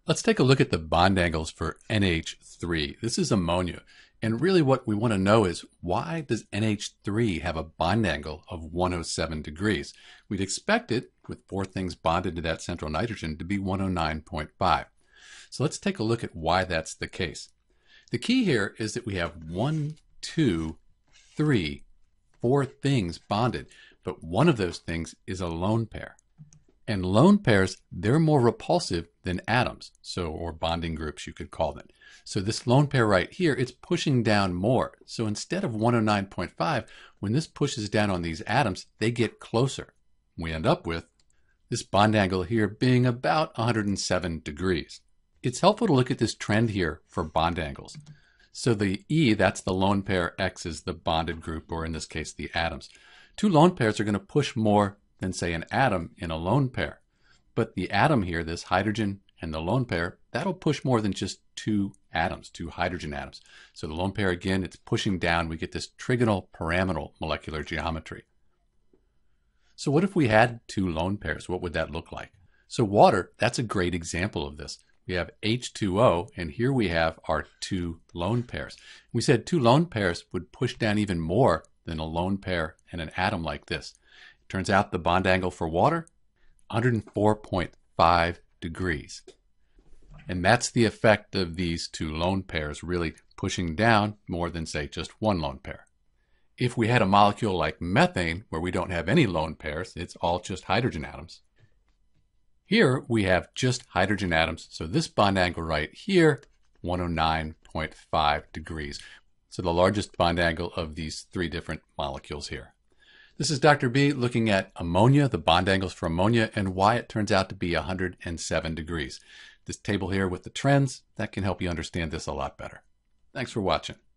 Let's take a look at the bond angles for NH3. This is ammonia. And really what we want to know is, why does NH3 have a bond angle of 107 degrees? We'd expect it, with four things bonded to that central nitrogen, to be 109.5. So let's take a look at why that's the case. The key here is that we have 1, 2, 3, 4 things bonded, but one of those things is a lone pair. And lone pairs, they're more repulsive than atoms, or bonding groups you could call them. So this lone pair right here, it's pushing down more. So instead of 109.5, when this pushes down on these atoms, they get closer. We end up with this bond angle here being about 107 degrees. It's helpful to look at this trend here for bond angles. So the E, that's the lone pair, X is the bonded group, or in this case, the atoms. Two lone pairs are going to push more than, say, an atom in a lone pair. But the atom here, this hydrogen and the lone pair, that'll push more than just two atoms, two hydrogen atoms. So the lone pair, again, it's pushing down. We get this trigonal pyramidal molecular geometry. So what if we had two lone pairs? What would that look like? So water, that's a great example of this. We have H2O, and here we have our two lone pairs. We said two lone pairs would push down even more than a lone pair and an atom like this. Turns out the bond angle for water, 104.5 degrees. And that's the effect of these two lone pairs really pushing down more than, say, just one lone pair. If we had a molecule like methane, where we don't have any lone pairs, it's all just hydrogen atoms. Here we have just hydrogen atoms, so this bond angle right here, 109.5 degrees. So the largest bond angle of these three different molecules here. This is Dr. B looking at ammonia, the bond angles for ammonia, and why it turns out to be 107 degrees. This table here with the trends, that can help you understand this a lot better. Thanks for watching.